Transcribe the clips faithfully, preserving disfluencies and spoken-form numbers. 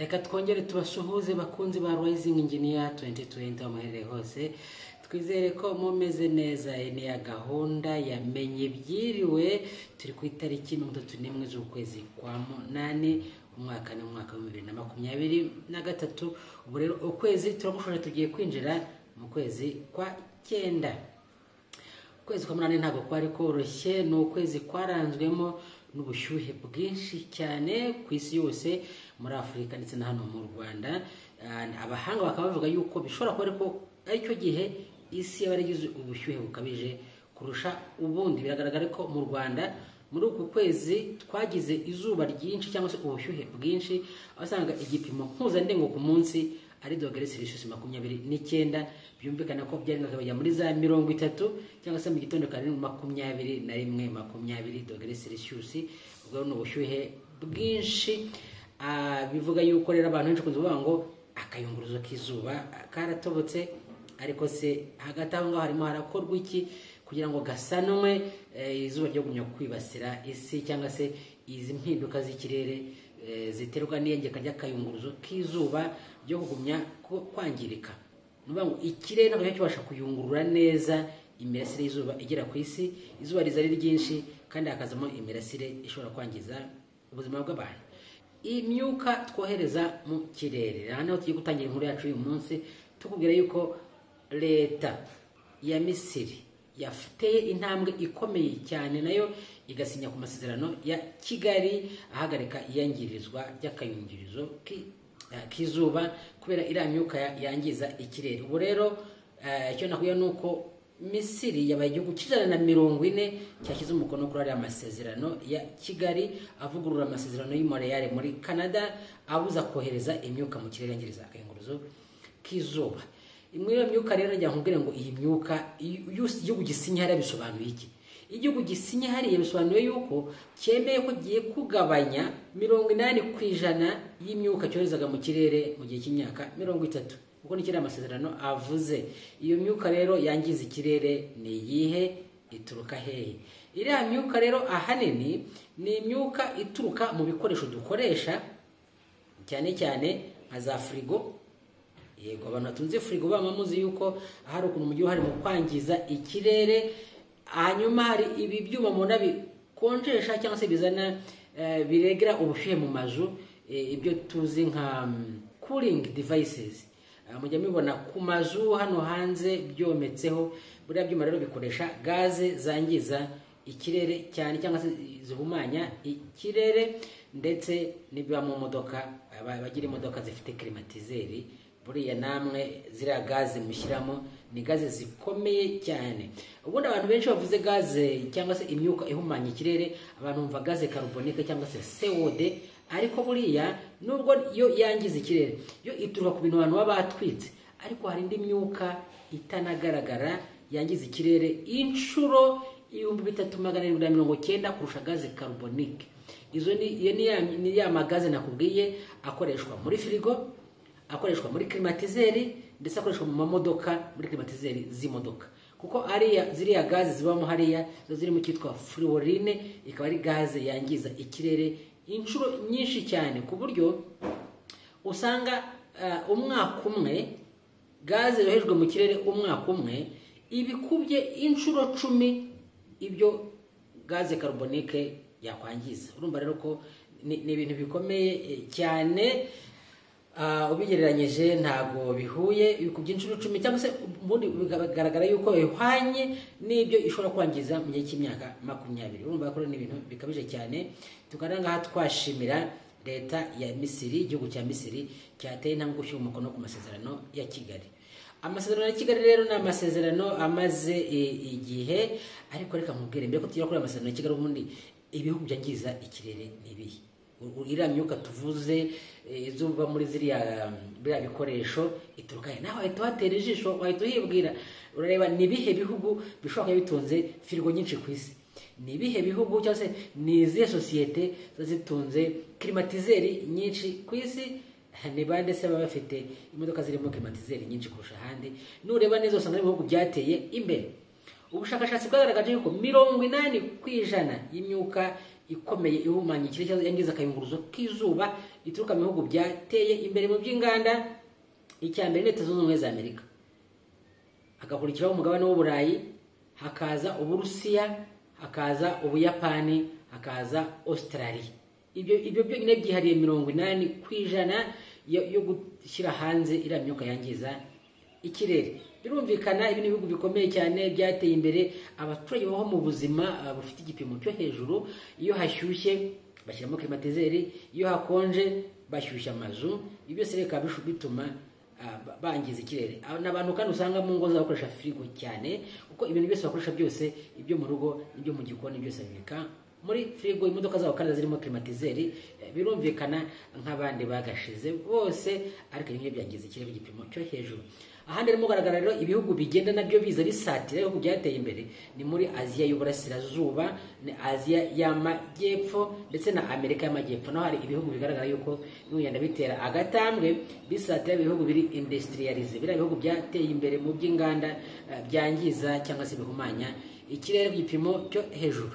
reka twongere tubasuhuze bakunzi ba Rising Engineer twenty twenty amahere hose. Twizere ko mumeze neza. Ni ya gahunda yamenye byiriwe turi ku itariki mirongo itatu n'imwe z'ukwezi kwa munani umwaka ni umwaka wa bibiri na makumyabiri na gatatu. Ubu rero ukwezi turagushora tugiye kwinjira mu kwezi kwa cyenda. Ukwezi kwa munani ntabwo kwari koroshye, ni ukwezi kwaranzwemo n'ubushyuhe bwinshi cyane ku isi yose, muri Afurika ndetse na hano mu Rwanda. Abahanga bakaba bavuga yuko bishobora kuba ariko aricyo gihe isi yabaragize ubushyuhe bukabije kurusha ubundi. Biragaragara ko mu Rwanda muri uku kwezi twagize izuba ryinshi cyangwa se ubushyuhe bwinshi, abasanga igipimo mpuzandengo ku munsi ari dogere Celsius makumyabiri n'icyenda. Byumvikana ko byari ngakabajya muri za mirongo itatu cyangwa se mu gitondo kari makumyabiri na rimwe makumyabiri dogere Celsius. Ubwo no ubushyuhe bwinshi. Ah, bivuga yuko rero abantu benshi kuvuga ngo akayunguruzo k'izuba karatobotse, ariko se hagati aho ngaho harimo harakorwa iki kugira ngo gasanwe e, izuba ryo gunya kwibasira isi cyangwa se izi mpinduka z'ikirere e, ziterwa n'iyengeka ry'akayunguruzo k'izuba ryo kugumya kwangirika. Nuvuga ngo ikirere ntabwo cyabasha kuyungurura neza imirasire y'izuba igera ku isi. Izuba riza ari ryinshi kandi hakazamo imirasire ishobora kwangiza ubuzima bw'abantu. Imyuka twohereza mu kirere, hano tugiye gutangira inkuru yacu uyu munsi tukubwira yuko leta ya Misiri yafiteye intambwe ikomeye cyane, nayo igasinya ku masezerano ya Kigali ahagarika iyangirizwa ry'akayungirizo k'izuba kubera iriya myuka yangiza ikirere. Ubu rero icyo nakuye nuko Misiri yabaye igihugu cy'ijana na mirongo ine cyashyize umukono kuri ariya masezerano ya Kigali avugurura amasezerano y'i Montreal muri Canada abuza kohereza imyuka mu kirere yangiriza akayunguruzo k'izuba. Imwe yo myuka rero njya nkubwire ngo iyi myuka igihugu gisinya hariya bisobanuye iki? Igihugu gisinya hariya bisobanuye yuko cyemeye ko giye kugabanya mirongo inani ku ijana y'imyuka cyoherezaga mu kirere mu gihe cy'imyaka mirongo itatu. Uko ni kiriya amasezerano avuze. Iyo myuka rero yangiza ikirere ni iyihe? Ituruka hehe? Iriya myuka rero ahanini ni imyuka ituruka mu bikoresho dukoresha, cyane cyane nka za frigo. Yego, abantu batunze frigo bamamuzi yuko hari ukuntu mu gihe hari mu kwangiza ikirere. Hanyuma hari ibi byuma mubona bikonjesha cyangwa se bizana uh, biregera ubushyuhe mu mazu, e, ibyo tuzi nka um, cooling devices. Mujya mubona ku mazu hano hanze byometseho. Buriya byuma rero bikoresha gaze zangiza ikirere cyane cyangwa se zihumanya ikirere, ndetse nibiba mu modoka bagira imodoka zifite climatiseri. Buriya namwe ziriya gaze mushyiramo ni gaze zikomeye cyane. Ubundi abantu benshi bavuze gaze cyangwa se imyuka ihumanya ikirere, abantu bumva gaze carbonique cyangwa se C O D, ariko buriya nubwo yo yangiza ikirere, yo ituruka ku bintu abantu baba batwitse, ariko hari indi myuka itanagaragara yangiza ikirere inshuro ibihumbi bitatu magana arindwi na mirongo cyenda kurusha gaze carbonique. Izo ni iyo ni ya, ni ya magaze nakubwiye akoreshwa muri frigo, akoreshwa muri climatiseri, ndetse akoreshwa mu mamodoka muri climatiseri z'imodoka. Kuko ariya ziriya gaze zibamo hariya zo ziri mu cyitwa fluorine, ikaba ari gaze yangiza ikirere inshuro nyinshi cyane, ku buryo usanga uh, umwaka umwe gaze yohejwe mu kirere umwaka umwe ibikubye inshuro cumi ibyo gaze carbonique yakwangiza. Urumva rero ko ni ibintu bikomeye cyane. Uh, ubigereranyije ntago bihuye, ibikubye inshuro cumi cyangwa se ubundi bigaragara yuko bihwanye n'ibyo ishobora kwangiza mu gihe cy'imyaka makumyabiri. Urumva ko ni ibintu bikabije cyane. Tukaranga aha twashimira leta ya Misiri, igihugu cya Misiri cyateye intambwe gushyira umukono ku masezerano ya Kigali. Amasezerano ya Kigali rero ni amasezerano amaze igihe, ariko reka nkubwire mbere ko tujya kuri amasezerano ya Kigali ubundi ibihugu byangiza ikirere nibihe. Iriya myuka tuvuze izuba muri ziriya biriya bikoresho ituruka he? Naho wahita watera ijisho, wahita uhibwira, urareba ni ibihe bihugu bishobora kuba bitunze firigo nyinshi ku isi, ni ibihe bihugu cyangwa se ni izihe sosiyete zitunze climatiseri nyinshi ku isi, ni bande se baba bafite imodoka zirimo climatiseri nyinshi kurusha ahandi. Nureba neza usanga ari ibihugu byateye imbere. Ubushakashatsi bwagaragaje yuko mirongo inani ku ijana y'imyuka ikomeye ihumanya ikirere yangiza akayunguruzo k'izuba ituruka mu bihugu byateye imbere mu by'inganda. Icya mbere Leta Zunze Ubumwe za Amerika, hagakurikiraho umugabane w'Uburayi, hakaza Uburusiya, hakaza Ubuyapani, hakaza Australia. Ibyo ibyo byonyine byihariye mirongo inani ku ijana yo gushyira hanze iriya myuka yangiza ikirere. Birumvikana ibi ni ibihugu bikomeye cyane byateye imbere, abaturage baho mu buzima bufite igipimo cyo hejuru. Iyo hashyushye bashyiramo klimatizeri, iyo hakonje bashyushya amazu. Ibyo byose reka bituma bangiza ikirere. N'abantu kandi usanga mu ngo zabo bakoresha firigo cyane, kuko ibintu byose bakoresha byose ibyo mu rugo n'ibyo mu gikoni byose bibika muri firigo. Imodoka zabo kandi zirimo klimatizeri, birumvikana nk'abandi bagashize bose, ariko ibintu byangiza ikirere igipimo cyo hejuru. Ahandi rero mugaragara rero ibihugu bigenda nabyo biza bisatira ibihugu byateye imbere ni muri Aziya y'Uburasirazuba, ni Aziya y'Amajyepfo ndetse na Amerika y'Amajyepfo. Naho hari ibihugu bigaragara yuko n'uyenda bitera agatambwe bisatira ibihugu biri industrialize, bira ibihugu byateye imbere mu by'inganda byangiza cyangwa se bihumanya ikirere igipimo cyo hejuru.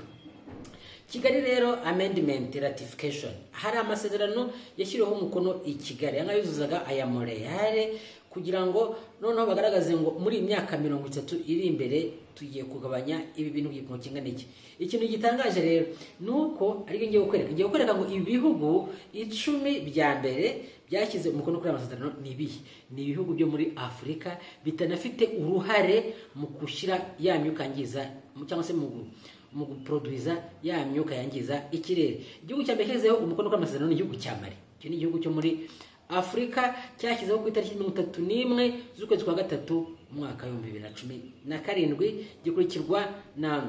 Kigali rero amendment ratification, hari amasezerano yashyiriweho umukono i Kigali yanga yuzuzaga aya Montreal kugira ngo noneho bagaragaze ngo muri imyaka mirongo itatu iri imbere tugiye kugabanya ibi bintu by'igipimo kingana iki. Ikintu gitangaje rero nuko ari ngiye gukwereka ngiye gukwereka ngo ibi bihugu icumi bya mbere byashyize umukono kuri amasezerano ni ibihe. Ni ibihugu byo muri Afurika bitanafite uruhare mu gushyira ya myuka yangiza cyangwa se mu mu guproduiza ya myuka yangiza ikirere. Igihugu cya mbere cyashyizeho umukono kuri amasezerano ni igihugu cya Mali. Icyo ni igihugu cyo muri Afrika cyashyizeho ku itariki mirongo itatu n'imwe z'ukwezi kwa gatatu umwaka w'ibihumbi bibiri na cumi na karindwi, gikurikirwa na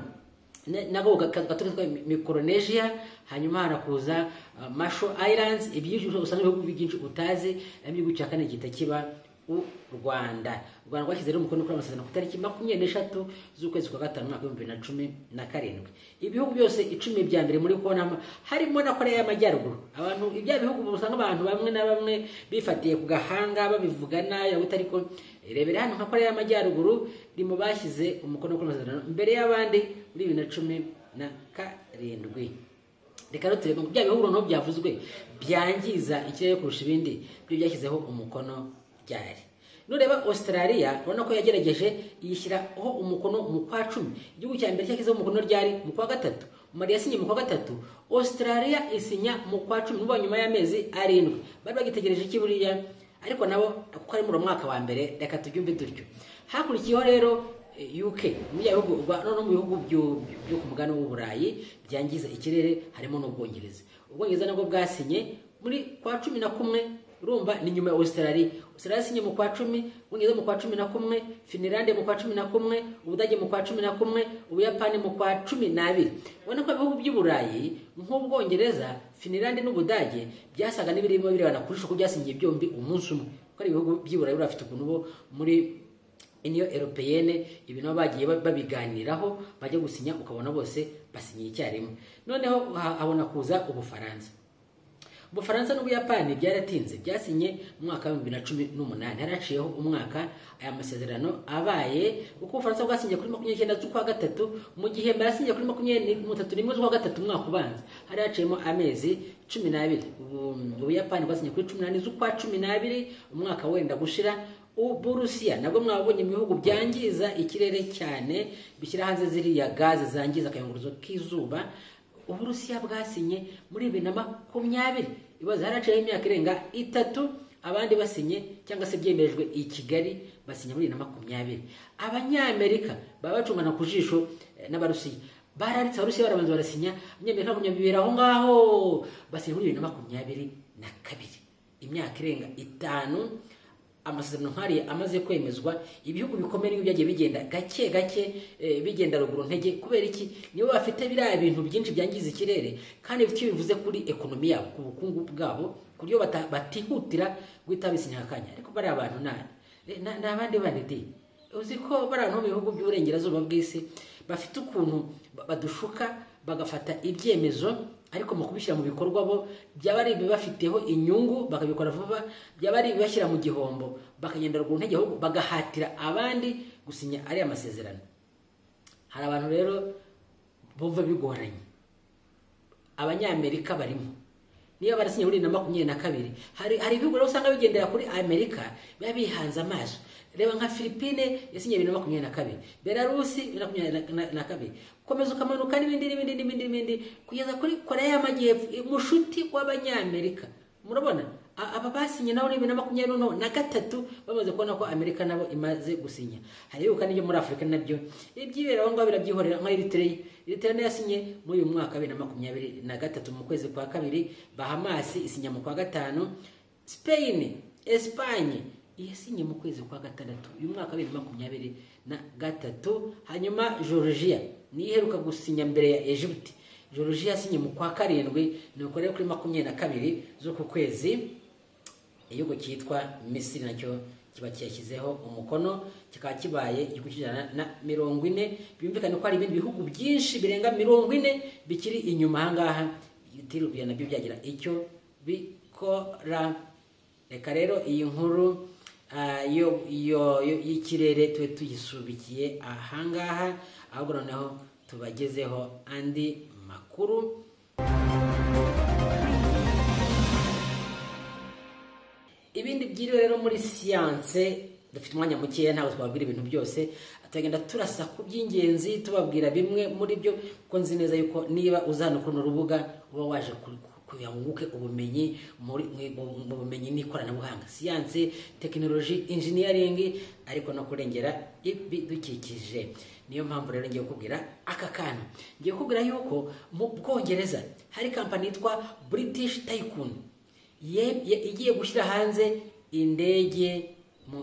nabo gatolika Micronesia, hanyuma harakuza uh, Marshall Islands. Ibyinshi usanga ibihugu byinshi utazi. Igihugu cya kane gihita kiba u Rwanda. U Rwanda rwashyize rero umukono kuri amasezerano ku itariki makumyabiri n'eshatu z'ukwezi kwa gatanu umwaka w'ibihumbi bibiri na cumi na karindwi. Ibihugu byose icumi bya mbere muri kubona harimo na Korea y'Amajyaruguru. Abantu ibya bihugu usanga abantu bamwe na bamwe bifatiye ku gahanga babivuga nayo ariko rebera hano nka Korea y'Amajyaruguru rimo bashyize umukono kuri amasezerano mbere y'abandi muri bibiri na cumi na karindwi. Reka rero turebe bya bihugu no byavuzwe byangiza ikirere kurusha ibindi byo byashyizeho umukono ryari. Nureba Australia ubona ko yagerageje yishyiraho umukono mu kwa cumi. Igihugu cya mbere cyashyizeho umukono ryari mu kwa gatatu. Mali yasinye mu kwa gatatu, Australia isinya mu kwa cumi n'ubu nyuma y'amezi arindwi. Bari bagitegereje iki buriya, ariko nabo kuko ari mu mwaka wa mbere reka tubyumve dutyo. Hakurikiyeho rero U K, mu bihugu no mu bihugu byo ku mugano w'Uburayi byangiza ikirere harimo n'Ubwongereza. Ubwongereza nabwo bwasinye muri kwa cumi na kumwe. Urumva ni nyuma ya Australia. Australia sinye mu kwa cumi, Ubwongereza mu kwa cumi na kumwe, Finland mu kwa cumi na kumwe, Ubudage mu kwa cumi na kumwe, Ubuyapani mu kwa cumi n'abiri. Ubona ko ibihugu by'Uburayi nk'Ubwongereza, Finland n'Ubudage byasaga n'ibirimo birebana kurusha ko byasinyiye byombi umunsi umwe. Ko ari ibihugu by'Uburayi urafite ukuntu bo muri Union Européenne ibintu bagiye babiganiraho bajya gusinya ukabona bose basinyiye icyarimwe. Noneho habona kuza Ubufaransa. Ubufaransa n'Ubuyapani byaratinze, byasinye mu mwaka wa bibiri na cumi n'umunani. Haraciyeho umwaka aya masezerano abaye, kuko Ubufaransa bwasinye kuri makumyabiri n'icyenda z'ukwa gatatu, mu gihe barasinye kuri makumyabiri n'imwe z'ukwa gatatu umwaka ubanza. Haraciyemo amezi cumi n'abiri. Ubuyapani bwasinye kuri cumi n'ane z'ukwa cumi n'abiri umwaka wenda gushira. Uburusiya nabwo mwabonye mu bihugu byangiza ikirere cyane bishyira hanze ziriya gaze zangiza akayunguruzo k'izuba. Uburusiya bwasinye muri bibiri na makumyabiri. Ibaza haraciyeho imyaka irenga itatu abandi basinye cyangwa se byemejwe i Kigali basinye muri bibiri na makumyabiri. Abanyamerika baba bacungana ku jisho n'Abarusiya. Bararitse Abarusiya barabanza barasinya, Abanyamerika makumyabiri aho ngaho basinye muri bibiri na makumyabiri na kabiri. Imyaka irenga itanu amasezerano nk'ariya amaze kwemezwa. Ibihugu bikomeye n'ibyo byagiye bigenda gake gake e, bigenda ruguru ntege. Kubera iki? Nibo bafite biriya bintu byinshi byangiza ikirere kandi bifite bivuze kuri ekonomi yabo, ku bukungu bwabo, kuryo batihutira guhita bisinya akanya. Ariko bari abantu nani n'abandi bandi uzi ko bari abantu mu bihugu by'uburengerazuba bw'isi bafite ukuntu badushuka bagafata ibyemezo, ariko mu kubishyira mu bikorwa bo byaba ari bibafiteho inyungu bakabikora vuba, byaba ari bibashyira mu gihombo bakagenda ruguru ntege ahubwo bagahatira abandi gusinya ari amasezerano. Hari abantu rero bumva bigoranye abanyamerika barimo, niyo barasinye muri na makumyabiri na kabiri. Hari hari ibihugu rero usanga bigendera kuri Amerika biba bihanze amaso. Reba nka Philippine yasinye bibiri na makumyabiri na kabiri, Belarusi bibiri na makumyabiri na kabiri, komeza ukamanuka n'ibindi n'ibindi n'ibindi n'ibindi kugeza kuri Korea y'Amajyepfo, mushuti w'abanyamerika. Murabona aba basinye naho bibiri na makumyabiri na gatatu bamaze kubona ko Amerika nabo imaze gusinya. Hari yuko n'ibyo muri Afrika nabyo ibyibera aho ngaho birabyihorera nka Eritrea. Eritrea yasinye muri uyu mwaka bibiri na makumyabiri na gatatu mu kwezi kwa kabiri, Bahamas isinya mu kwa gatanu, Spain, Espagne yasinye mu kwezi kwa gatandatu uyu mwaka bibiri na makumyabiri na gatatu. Hanyuma Georgia ni iheruka gusinya mbere ya Egypt. Georgia yasinye mu kwa karindwi, nuko rero kuri makumyabiri na kabiri z'uku kwezi igihugu cyitwa Misiri nacyo kiba cyashyizeho umukono, kikaba kibaye igihugu kijana na mirongo ine. Byumvikane ko hari ibindi bihugu byinshi birenga mirongo ine bikiri inyuma ahangaha bitirubiye nabyo byagira icyo bikora. Reka rero iyi nkuru iyo iyo y'ikirere tube tuyisubikiye ahangaha, ahubwo noneho tubagezeho andi makuru. Ibindi byiriwe rero muri siyanse, dufite umwanya mukeya ntabwo twababwira ibintu byose, tugenda turasa ku by'ingenzi tubabwira bimwe muri byo, kuko nzi neza yuko niba uzana kuno rubuga uba waje kugira ngo unguke ubumenyi mu bumenyi n'ikoranabuhanga, siyanse, tekinoloji, engineering, ariko no kurengera ibidukikije. Niyo mpamvu rero ngiye kukubwira aka kantu. Ngiye kukubwira yuko mu Bwongereza hari kampani yitwa British Tycoon igiye gushyira hanze indege mu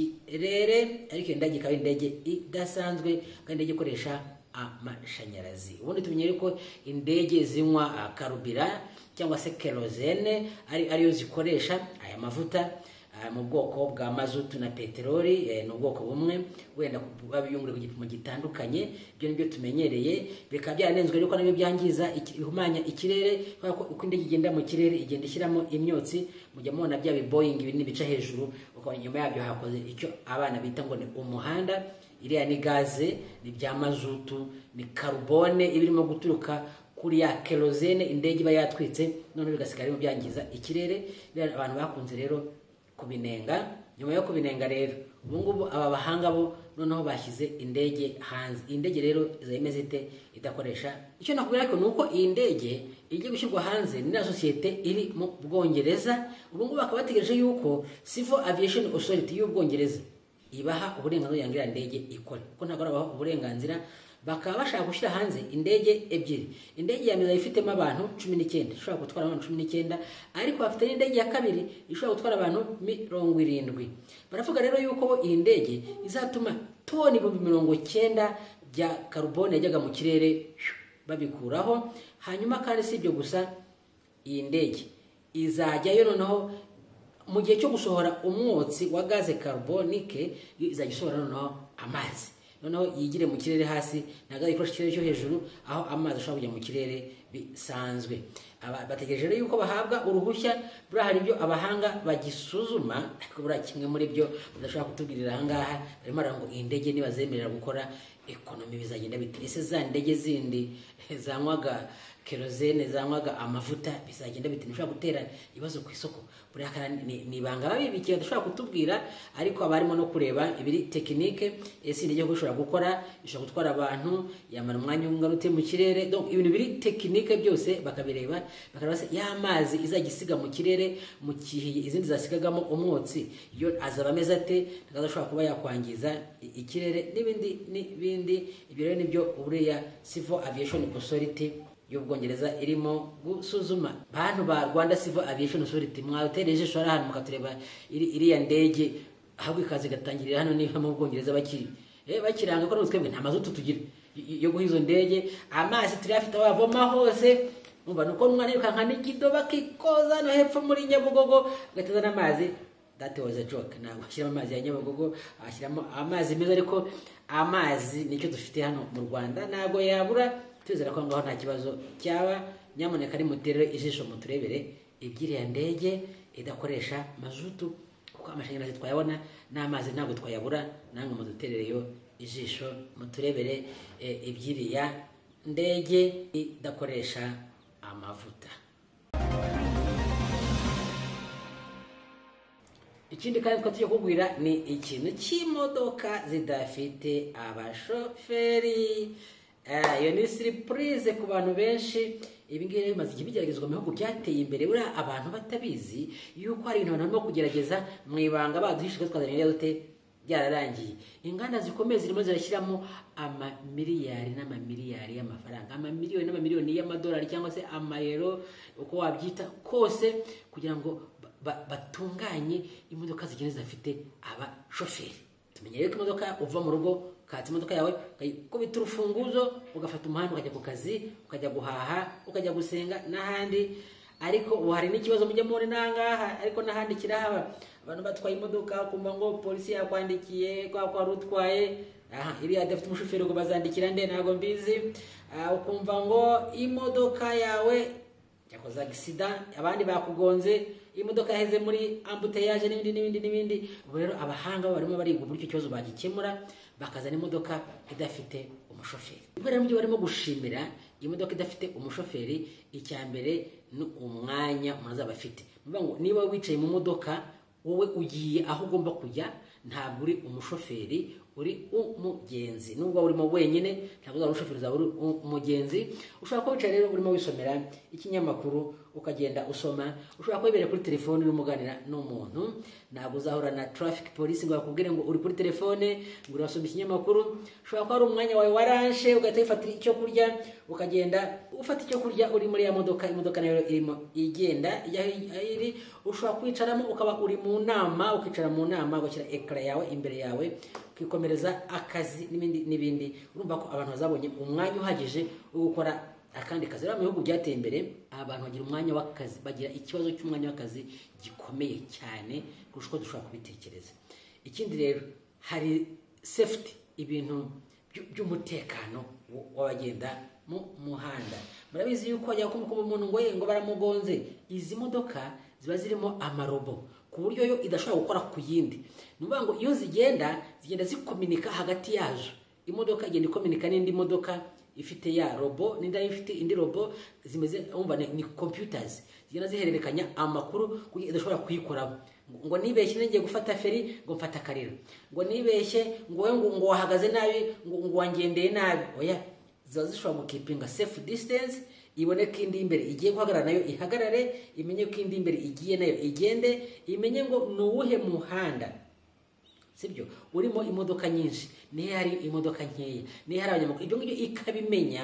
kirere, ariko indege ikaba indege idasanzwe kandi indege ikoresha amashanyarazi. Ubundi tumenyere ko indege zinywa karubira cyangwa se kerosene ari ariyo zikoresha aya mavuta mu bwoko bwa mazutu na peteroli, ni ubwoko bumwe wenda babiyungure ku gipimo gitandukanye. Ibyo nibyo tumenyereye, bikaba byaranenzwe yuko nabyo byangiza ihumanya ikirere, kuko uko indege igenda mu kirere igenda ishyiramo imyotsi. Mujya mubona bya Boeing ibintu bica hejuru, ukabona nyuma yabyo hakoze icyo abana bita ngo ni umuhanda. Iriya ni gaze, ni bya mazutu, ni carbone ibirimo guturuka kuri ya kerosene indege iba yatwitse, none bigasigara byo byangiza ikirere. Abantu bakunze rero kubinenga. Nyuma yo kubinenga rero ubu ngubu aba bahanga bo noneho bashyize indege hanze. Indege rero izayimeze ite idakoresha icyo nakubwira, ariko nuko iyi ndege igiye gushyirwa hanze ni na sosiyete iri mu Bwongereza. Ubu ngubu bakaba bategereje yuko Civil Aviation Authority y'Ubwongereza ibaha uburenganzira yangira ndege ikora, kuko ntabwo arabaha uburenganzira. Bakaba bashaka gushyira hanze indege ebyiri. Indege ya mbere ifitemo abantu cumi n'icyenda, ishobora gutwara abantu cumi n'icyenda, ariko bafite n'indege ya kabiri ishobora gutwara abantu mirongo irindwi. Baravuga rero yuko iyi ndege izatuma toni ibihumbi mirongo cyenda bya carbone yajyaga mu kirere babikuraho. Hanyuma kandi si ibyo gusa, iyi ndege izajyayo noneho mu gihe cyo gusohora umwotsi wa gaze carbonique, izajya isohora noneho amazi, noneho yigire mu kirere hasi, ntabwo ikoresha ikirere cyo hejuru aho amazi ashobora kujya mu kirere bisanzwe. Bategereje rero yuko bahabwa uruhushya. Buriya hari ibyo abahanga bagisuzuma, ariko buriya kimwe muri byo badashobora kutubwirira ahangaha. Barimo baravuga ngo iyi ndege nibazemerera gukora, ekonomi bizagenda bite? Ese za ndege zindi zanywaga kerosene, zanywaga amavuta, bizagenda bite? Nishobora gutera ibibazo ku isoko. Buriya ni ibanga babibikiye badashobora kutubwira, ariko abarimo no kureba ibiri tekinike. Ese indege ishobora gukora, ishobora gutwara abantu, yamara umwanya ungarute mu kirere. Donc ibintu biri tekinike byose bakabireba, bakareba se y'amazi izajya isiga mu kirere mu gihe izindi zasigagamo umwotsi yo azaba ameze ate, ntazashobora kuba yakwangiza ikirere n'ibindi n'ibindi. Ibyo rero nibyo buriya Civil Aviation Authority y'Ubwongereza irimo gusuzuma. Bantu ba Rwanda Civil Aviation Authority, mwatereje ishora hano mukatureba iriya ndege ahubwo ikaze gatangirira hano ni mu Bwongereza bakiri eh bakiranga ko twebwe nta mazutu tugira yo guhizo ndege. Amazi turi afite abavoma hose, umva nuko umwana yirukanka n'ikidoba kikoza no hepfo muri Nyabugogo gateza n'amazi. That was a joke. Ntabwo ashyiramo amazi ya Nyabugogo, ashyiramo amazi meza, ariko amazi nicyo dufite hano mu Rwanda ntabwo yabura. Tuzera ko ngaho nta kibazo cyaba. Nyamuneka ari muterere ijisho muturebere ibyiriya ndege idakoresha mazutu, kuko amashanyarazi twayabona n'amazi ntabwo twayabura. Namwe muduterereyo ijisho muturebere ibyiriya ndege idakoresha amavuta. Ikindi kandi twatuye kugwira ni ikintu cy'imodoka zidafite abashoferi. Eh iyo ni surprise ku bantu benshi. Ibi ngiye bimaze igihe bigeragezwa mu bihugu byateye imbere, buri abantu batabizi yuko hari ibintu barimo kugerageza mu ibanga baduhishije twazanira dute byararangiye. Inganda zikomeye zirimo zirashyiramo ama miliyari n'ama miliyari y'amafaranga, ama miliyoni n'ama miliyoni y'amadolari cyangwa se amayero uko wabyita kose, kugira ngo batunganye imodoka zigenda zidafite abashoferi. Tumenyereye ko imodoka uva mu rugo kati imodoka yawe ukubita urufunguzo ugafata umuhanda ukajya ku kazi, ukajya guhaha, ukajya gusenga n'ahandi. Ariko ubu hari n'ikibazo mujya muri nangaha, ariko n'ahandi kirahaba. Abantu batwaye imodoka kumva ngo polisi yakwandikiye kwa kwa rutwaye, aha iri adafite umushoferi ngo bazandikira nde ntago mbizi. Ukumva ngo imodoka yawe yakoze accident, abandi bakugonze, imodoka yaheze muri embouteillage n'ibindi n'ibindi n'ibindi. Ubu rero abahanga barimo bariga uburyo cyozo bagikemura, bakazana imodoka idafite umushoferi. Ubwo mujye barimo gushimira imodoka idafite umushoferi. Icyambere ni umwanya umuntu azaba afite. Ngo niba wicaye mu modoka wowe ugiye aho ugomba kujya, ntabwo uri umushoferi, uri umugenzi. Nubwo urimo wenyine ntabwo uzaba umushoferi, uzaba uri umugenzi. Ushobora kuba wicaye rero urimo wisomera ikinyamakuru ukagenda usoma, ushobora kwibera kuri telefone urumuganira n'umuntu, ntabwo uzahura na traffic police ngo bakubwire ngo uri kuri telefone ngo urasoma ikinyamakuru. Ushobora kuba ari umwanya wawe waranshe ugahita wifatira icyo kurya, ukagenda ufata icyo kurya uri muri ya modoka, imodoka nayo irimo igenda iri. Ushobora kwicaramo ukaba uri mu nama, ukicara mu nama ugashyira ekara yawe imbere yawe ukikomereza akazi n'ibindi n'ibindi. Urumva ko abantu bazabonye umwanya uhagije wo gukora akandi kazi. Rero mu bihugu byateye imbere abantu bagira umwanya w'akazi, bagira ikibazo cy'umwanya w'akazi gikomeye cyane kurusha uko dushobora kubitekereza. Ikindi rero hari safety, ibintu by'umutekano w'abagenda mu muhanda. Murabizi yuko ajya kumukuba umuntu ngo ngo baramugonze, izi modoka ziba zirimo amarobo ku buryo yo idashobora gukora ku yindi. Nuvuga ngo iyo zigenda zigenda zikomunika hagati yazo. Imodoka igenda ikomunika n'indi modoka ifite ya robo, n'inda ifite indi robo, zimeze umva ni computers zigenda zihererekanya amakuru kugira idashobora kuyikoraho. Ngo nibeshye ngiye gufata feri ngo mfata karira, ngo nibeshye ngo we ngo wahagaze nabi ngo ngo wangendeye nabi. Oya, ziba zishobora gukipinga safe distance, ibone ko indi imbere igiye guhagarara nayo ihagarare, imenye ko indi imbere igiye nayo igende, imenye ngo nuwuhe muhanda sibyo urimo imodoka nyinshi, nihe hari imodoka nkeya, nihe hari abanyamakuru. Ibyo ngibyo ikabimenya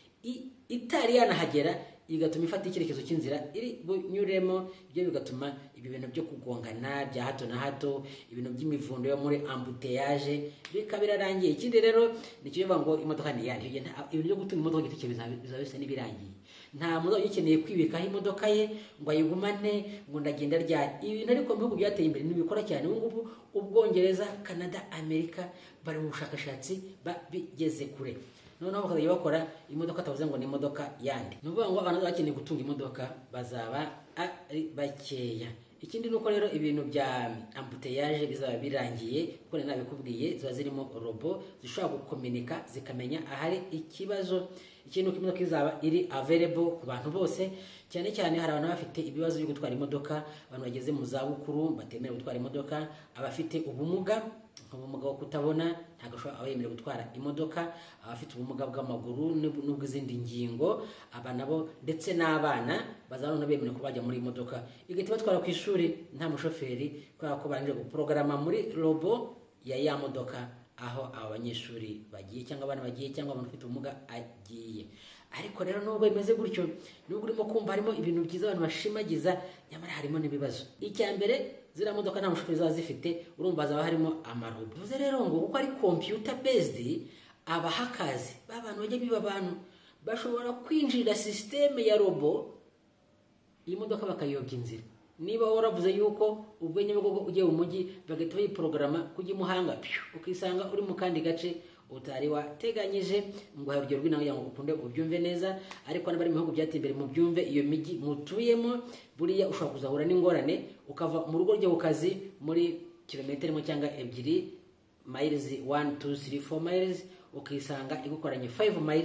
itari yanahagera, igatuma ifata icyerekezo cy'inzira iri bunyuremo. Ibyo bigatuma ibyo bintu byo kugongana bya hato na hato, ibintu by'imivundo yo muri embouteillage bikabirarangiye. Ikindi rero nicyo bivuga ngo imodoka ni yandi, ibintu byo gutunga imodoka giti bizaba bisa n'ibirangiye. Nta muntu ukeneye kwibikaho imodoka ye ngo ayigumane ngo ndagenda ryari. Ibintu ariko mu bihugu byateye imbere nibikora cyane. Ubu ngubu Ubwongereza, Canada, Amerika bari mu bushakashatsi babigeze kure. Noneho bakazajya bakora imodoka atavuze ngo ni imodoka yandi. Nuvuga ngo abantu bakeneye gutunga imodoka bazaba ari bakeya. Ikindi nuko rero ibintu bya embouteillage bizaba birangiye, kuko nabikubwiye ziba zirimo robo zishobora gukomunika zikamenya ahari ikibazo. Ikintu imodoka izaba iri available ku bantu bose, cyane cyane hari abantu bafite ibibazo byo gutwara imodoka, abantu bageze mu za bukuru batemerewe gutwara imodoka, abafite ubumuga ubumuga wo kutabona ntabwo ashobora abemerewe gutwara imodoka, abafite ubumuga bw'amaguru n'ubw'izindi ngingo, aba nabo ndetse n'abana bazabona bemerewe ko bajya muri imodoka. Igahita batwara ku ishuri nta mushoferi, kubera ko barangije guprograma muri robo ya ya modoka aho aba banyeshuri bagiye cyangwa abana bagiye cyangwa abantu bafite ubumuga agiye. Ariko rero nubwo bimeze gutyo, nubwo urimo kumva harimo ibintu byiza abantu bashimagiza, nyamara harimo n'ibibazo. Icya mbere, zira modoka nta mushoferi zaba zifite, urumva zaba harimo amarobo. Bivuze rero ngo kuko ari computer based, abahakazi babantu bajye biba abantu bashobora kwinjira system ya robo iyi modoka bakayobya inzira. Niba waravuze yuko ubwenye bwo ugiye mu mujyi bagahita bayiprograma kujya Muhanga, ukisanga uri mu kandi gace utari wateganyije, ngo hari urugero rw'inanga ngo ukunde ubyumve neza. Ariko n'abari mu bihugu byateye imbere mu byumve iyo migi mutuyemo, buriya ushobora kuzahura n'ingorane ukava mu rugo ryo ku kazi muri kilometero imwe cyangwa ebyiri, miles one two three four miles, ukisanga igukoranye five miles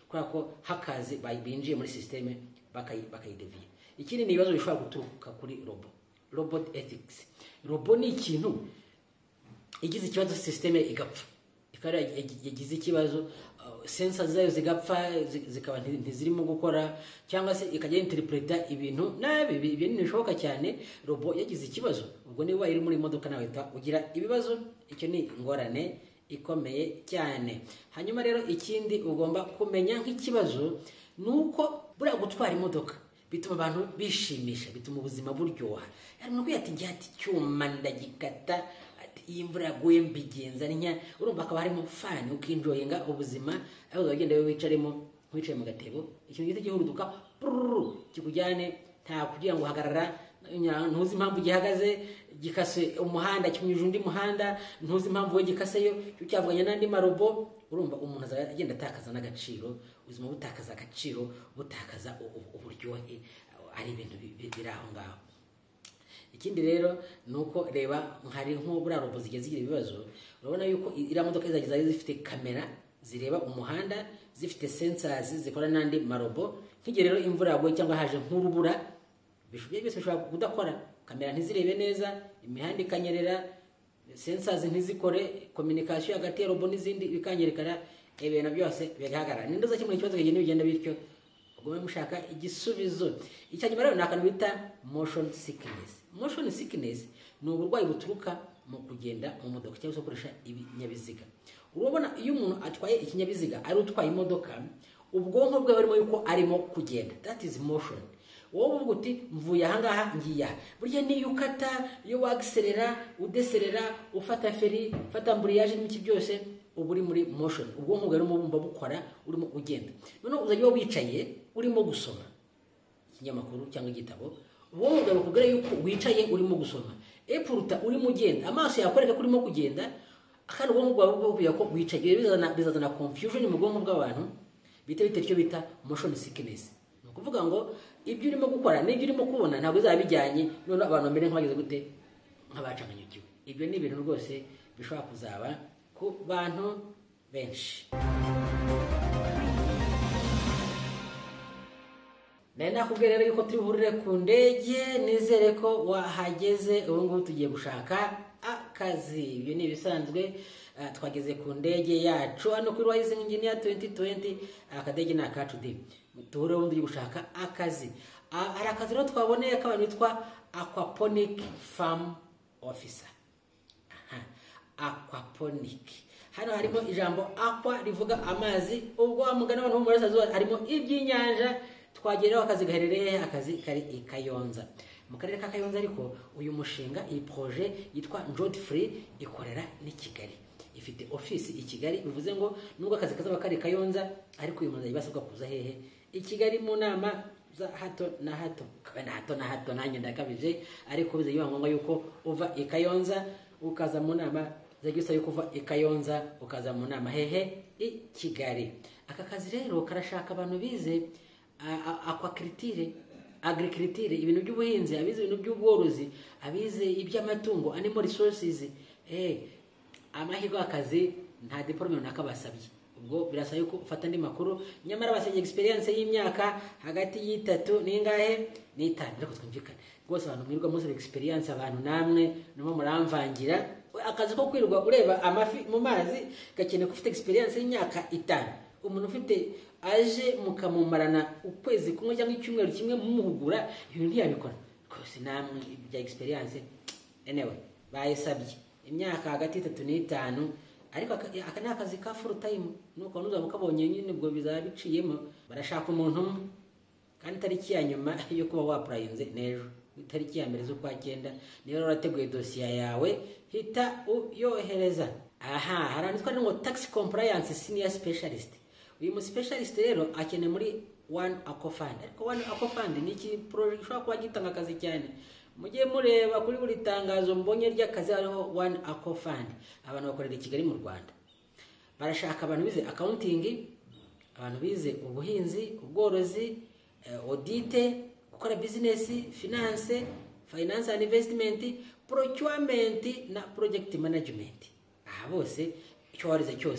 kubera ko hakazi binjiye muri systeme bakayideviye. Ikindi ni ibibazo bishobora guturuka kuri robo, robot ethics. Robo ni ikintu igize ikibazo systeme igapfa, ikara yagize ikibazo sensors zayo zigapfa zikaba ntizirimo gukora, cyangwa se ikajya interpreta ibintu nabi, ibintu bishoboka cyane. Robo yagize ikibazo, ubwo niba iri muri modoka nawe ugira ibibazo, icyo ni ingorane ikomeye cyane. Hanyuma rero ikindi ugomba kumenya nk'ikibazo nuko buriya gutwara imodoka bituma abantu bishimisha, bituma ubuzima buryoha. Harimo kwiyata njyati cyuma ndagikata iyi mvura yaguye mbigenza nya, urumva akaba harimo fani ukinjoyinga ubuzima, aho bagenda wicaremo wicaye mu gatebo, ikintu gito gihuruduka kikujyane, nta kugira ngo hagarara, ntuzi impamvu gihagaze gikase umuhanda kinyuje undi muhanda, ntuzi impamvu we gikaseyo, cyo cyavuganya n'andi marobo. Urumva umuntu azagenda atakaza n'agaciro, ubuzima butakaza agaciro, butakaza uburyohe, ari ibintu biri aho ngaho. Ikindi rero nuko reba nkari nko bura robo zigeze zigira ibibazo, urabona yuko ira modoka izageza zifite kamera zireba umuhanda, zifite sensors zikora n'andi marobo. Nk'igihe rero imvura yaguye cyangwa haje nk'urubura, bishobye byose bishobora kudakora, kamera ntizirebe neza, imihanda ikanyerera, sensors ntizikore, communication hagati ya robo n'izindi bikanyerekana, ibintu byose bigahagarara. Nindoza kimwe ikibazo kigenda bigenda bityo, ubwo mushaka igisubizo. Icyanyuma rero nakantu bita motion sickness. Motion sickness ni uburwayi buturuka mu kugenda mu modoka cyangwa se gukoresha ibinyabiziga. Urabona iyo umuntu atwaye ikinyabiziga ari utwaye imodoka, ubwonko bwe barimo yuko arimo kugenda, that is motion. Wowe uvuga uti mvuye aha ngaha ngiya, burya niyo ukata, iyo wagiserera, udeserera, ufata feri, ufata ambrillage n'iki byose, ubu uri muri motion. Ubwonko bwe burimo bumva bukora, urimo ugenda. None uzajya wicaye urimo gusoma ikinyamakuru cyangwa igitabo, ubwonko bwe bukubwira yuko wicaye urimo gusoma, epuruta urimo ugenda, amaso yakwereka ko urimo kugenda, akandi ubwonko bwawe bukubwira ko wicaye. Bizazana bizazana confusion mu bwonko bw'abantu, bita bita icyo bita motion sickness. Ni ukuvuga ngo ibyo urimo gukora n'ibyo urimo kubona ntabwo bizaba bijyanye, none abantu mbere nk'abageze gute nk'abacanganyukiwe. Ibyo ni ibintu rwose bishobora kuzaba ku bantu benshi. Nari nakubwira rero yuko turi buhurire ku ndege, nizere ko wahageze. Ubu ngubu tugiye gushaka akazi, ibyo ni ibisanzwe. Uh, twageze ku ndege yacu hano kuri Rising Engineer twenty twenty. Akadege ni akacu di tuhure ubundi tugiye gushaka akazi. Uh, hari akazi rero twaboneye k'abantu bitwa aquaponic farm officer. Aha, aquaponic. Hano harimo ijambo aqua rivuga amazi, ubwo amugana abantu mu Burasirazuba harimo iby'inyanja. Twageraho akazi gaherereye, akazi kari i Kayonza mu karere ka Kayonza. Ariko uyu mushinga, iyi projet yitwa Njod Free, ikorera ni Kigali, ifite office i Kigali. Bivuze ngo nubwo akazi kazaba kari Kayonza, ariko uyu muntu yibasabwa kuza hehe i Kigali mu nama za hato na hato, kana hato na hato nanjye ndakabije, ariko bize yiba ngombwa yuko uva i Kayonza ukaza mu nama, zagisa yuko uva i Kayonza ukaza mu nama hehe i Kigali. Aka kazi rero karashaka abantu bize aquaculture, agriculture, ibintu by'ubuhinzi, abize ibintu by'ubworozi, abize iby'amatungo, animal resources. Eh, amahirwe akazi nta diplome nakabasabye, ubwo birasaba yuko ufata ndi makuru. Nyamara basabye experience y'imyaka hagati y'itatu n'ingahe n'itanu. Ariko twumvikana rwose abantu mwirwa musa experience, abantu namwe nimo muramvangira. Akazi ko kwirwa ureba amafi mu mazi gakeneye ko ufite experience y'imyaka itanu. Umuntu ufite aje mukamumarana ukwezi kumwe cyangwa icyumweru kimwe mumuhugura, ibintu ntiyabikora rwose namwe bya experience. Anyway, bayisabye imyaka hagati y'itatu n'itanu, ariko aka ni akazi ka full time. Nuko nuza mukabonye nyine ubwo bizaba biciyemo. Barashaka umuntu umwe, kandi tariki ya nyuma yo kuba waprayinze nejo, tariki ya mbere zo kwa cyenda. Niyo urateguye dossier yawe, hita uyohereza. Aha, haranditswe ngo tax compliance senior specialist. Uyu mu specialist rero akene muri One Aqua Fund. Ariko One Aqua Fund ni iki project ushobora kuba gitanga akazi cyane. Mujye mureba kuri buri tangazo mbonye ry'akazi hariho One Aqua Fund. Abantu bakorera i Kigali mu Rwanda. Barashaka abantu bize accounting, abantu bize ubuhinzi, ubworozi, uh, audit, gukora business, finance, finance and investment, procurement na project management. Aha bose icyo warize cyose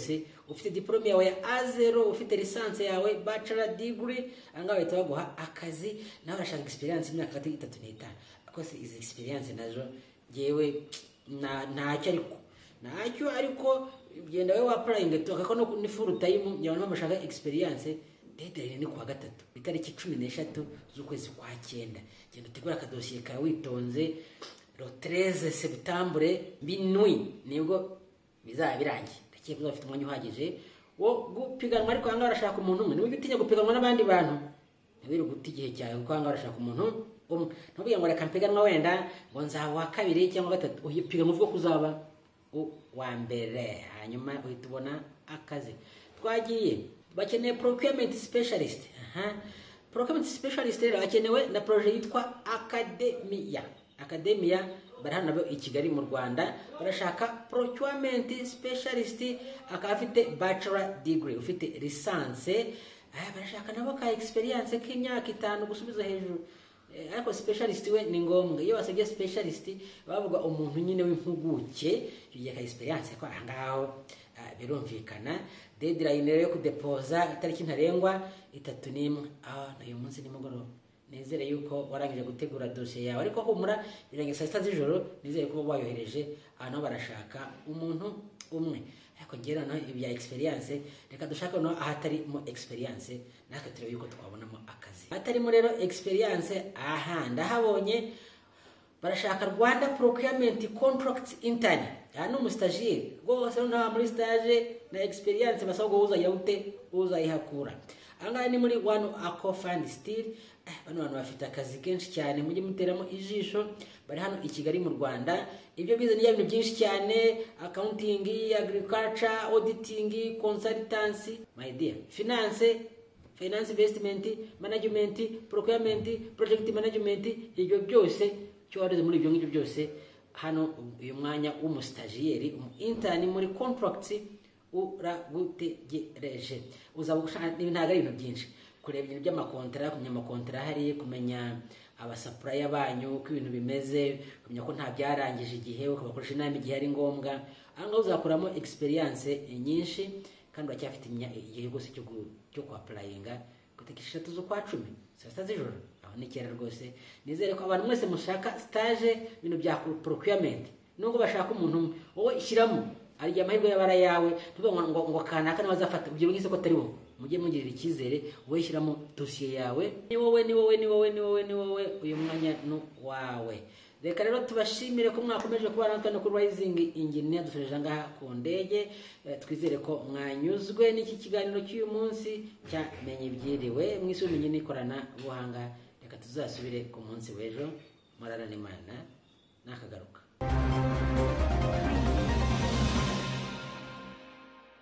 ufite diplome yawe ya A zero, ufite lisansi yawe, bachelor degree, angawe bahita baguha akazi nawe urashaka experience imyaka hagati y'itatu n'itanu. Akose izi experience nazo jewe na ntacyo ariko ntacyo ariko genda we applying to akako no ni full time y'abantu bamashaka experience. Deadline ni kuwa gatatu itariki cumi n'eshatu z'ukwezi kwa cyenda. Genda utegura akadosiye kawe witonze, le treize septembre minuit nibwo bizaba birangiye. Ndakiye bafite umwanya uhagije wo gupiganwa, ariko hanga barashaka umuntu umwe. Niba utinya gupiganwa n'abandi bantu ntibiri guta igihe cyawe, kuko hanga barashaka umuntu umwe. Ntubiye ngo reka mpiganwa wenda ngo nzaba wa kabiri cyangwa gatatu, uyipiganwa uvuga kuzaba wa mbere, hanyuma uhita ubona akazi. Twagiye bakeneye procurement specialist. Aha, procurement specialist rero akenewe na projet yitwa Academia. Academia bari hano i Kigali mu Rwanda, barashaka procurement specialist akafite bachelor degree, ufite lisansi. Ah, barashaka nabo ka experience k'imyaka itanu gusubiza hejuru. Ariko specialist we ni ngombwa. Iyo wasabye specialist bavuga umuntu nyine w'impuguke yiye ka experience ko ahangaho birumvikana. Deadline yo kudepoza itariki ntarengwa itatu n'imwe. Ah, nayo munsi ni mugoro. Nizere yuko warangije gutegura dossier yawe, ariko humura birangiye saa sita z'ijoro. Nizere ko wayohereje hano barashaka umuntu umwe. Ariko ngera no ibya experience reka dushaka no ahatari mu experience naka turiyo yuko twabonamo akazi. Atari mu rero experience aha ndahabonye barashaka Rwanda procurement contract intern. Hano mu stagiaire rwose nta muri stage na experience basabwa uza yawute uza yihakura. Anga ni muri one Eco Fund still. Bano bantu bafite akazi kenshi cyane, mujye muteramo ijisho. Bari hano i Kigali mu Rwanda. Ibyo bizanye ibintu byinshi cyane: accounting, agriculture, auditing, consultancy, my dear, finance, finance investment, management, procurement, project management. Ibyo byose cyo wareze muri ibyo ngibyo byose hano uyu mwanya w'umustagiaire, umu intern muri contracts uragutegereje. Uzaba gushaka ntaga ibintu byinshi, kureba ibintu by'amakontra, kumenya amakontra hari, kumenya abasupplier banyu ko ibintu bimeze, kumenya ko nta byarangije igihe, ukabakoresha inama igihe ari ngombwa. Anga uzakuramo experience nyinshi, kandi uracyafite igihe rwose cyo cyo kwa applyinga gutekisha tuzo kwa cumi saa sita z'ijoro. Aho ni kera rwose. Nizere ko abantu mwese mushaka stage ibintu bya procurement, nubwo bashaka umuntu wowe ishyiramo ari amahirwe y'abara yawe, tuvuga ngo ngo kanaka n'abazafata ubyo ngise ko atari wowe. Mujye mugirira icyizere, wowe shyiramo dossier yawe. Ni wowe ni wowe ni wowe ni wowe ni wowe uyu mwanya no wawe. Reka rero tubashimire ko mwakomeje kubana natwe no kuri Rising Engineer dusoreje ngaha ku ndege. Twizere ko mwanyuzwe n'iki kiganiro cy'uyu munsi cya menye ibyiriwe mwisi umenye n'ikorana buhanga. Reka tuzasubire ku munsi w'ejo. Mararana Imana nakagaruka.